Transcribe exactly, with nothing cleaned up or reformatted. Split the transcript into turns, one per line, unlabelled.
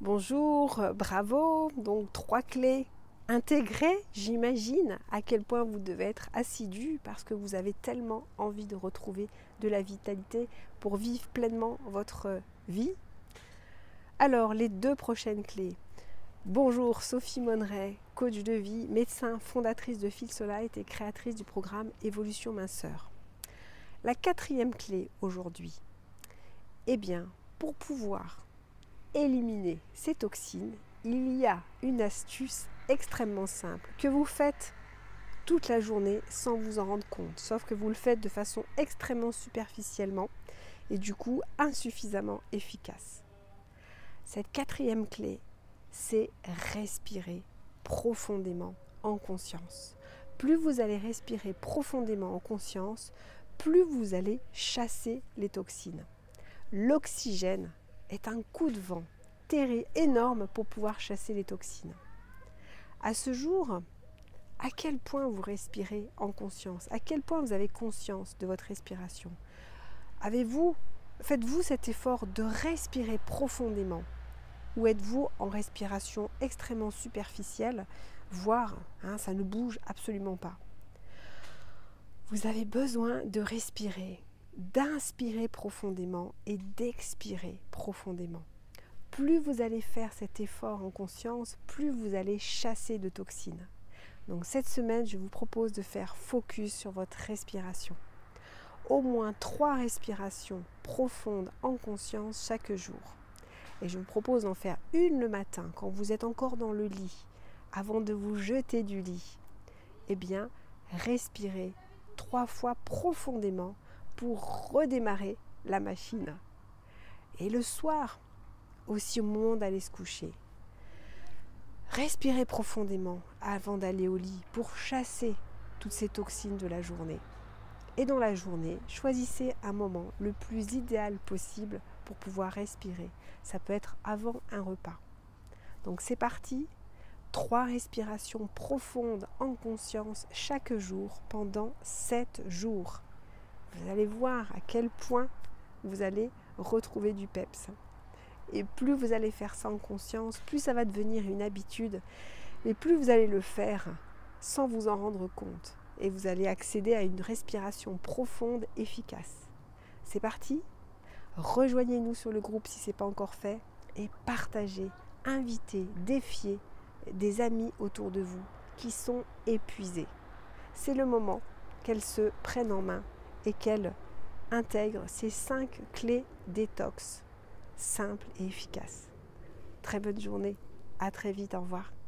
Bonjour, euh, bravo. Donc trois clés intégrées, j'imagine à quel point vous devez être assidu parce que vous avez tellement envie de retrouver de la vitalité pour vivre pleinement votre vie. Alors les deux prochaines clés. Bonjour, Sophie Monneret, coach de vie, médecin, fondatrice de Feel So Light et créatrice du programme Évolution Minceur. La quatrième clé aujourd'hui, eh bien, pour pouvoir éliminer ces toxines, il y a une astuce extrêmement simple que vous faites toute la journée sans vous en rendre compte, sauf que vous le faites de façon extrêmement superficiellement et du coup insuffisamment efficace. Cette quatrième clé, c'est respirer profondément en conscience. Plus vous allez respirer profondément en conscience, plus vous allez chasser les toxines. L'oxygène est un coup de vent terrible, énorme pour pouvoir chasser les toxines. À ce jour, à quel point vous respirez en conscience? À quel point vous avez conscience de votre respiration? Avez-vous, faites-vous cet effort de respirer profondément? Ou êtes-vous en respiration extrêmement superficielle, voire hein, ça ne bouge absolument pas? Vous avez besoin de respirer, d'inspirer profondément et d'expirer profondément. Plus vous allez faire cet effort en conscience, plus vous allez chasser de toxines. Donc cette semaine, je vous propose de faire focus sur votre respiration. Au moins trois respirations profondes en conscience chaque jour. Et je vous propose d'en faire une le matin, quand vous êtes encore dans le lit, avant de vous jeter du lit. Eh bien, respirez trois fois profondément pour redémarrer la machine. Et le soir, aussi au moment d'aller se coucher, respirez profondément avant d'aller au lit pour chasser toutes ces toxines de la journée. Et dans la journée, choisissez un moment le plus idéal possible pour pouvoir respirer. Ça peut être avant un repas. Donc c'est parti, trois respirations profondes en conscience chaque jour pendant sept jours. Vous allez voir à quel point vous allez retrouver du peps. Et plus vous allez faire ça en conscience, plus ça va devenir une habitude. Et plus vous allez le faire sans vous en rendre compte. Et vous allez accéder à une respiration profonde, efficace. C'est parti. Rejoignez-nous sur le groupe si ce n'est pas encore fait. Et partagez, invitez, défiez des amis autour de vous qui sont épuisés. C'est le moment qu'elles se prennent en main et qu'elles intègrent ces cinq clés détox simples et efficaces. Très bonne journée, à très vite, au revoir.